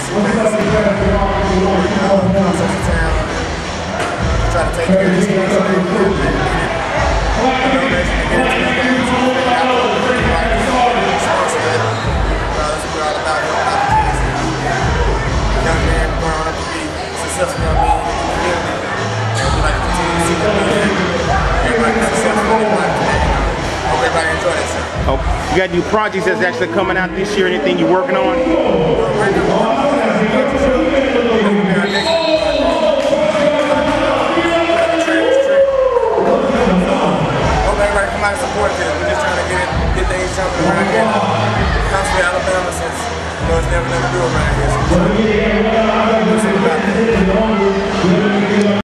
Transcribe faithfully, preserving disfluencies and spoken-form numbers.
Try to take care of this team. Oh, you got new projects that's actually coming out this year? Anything you're working on?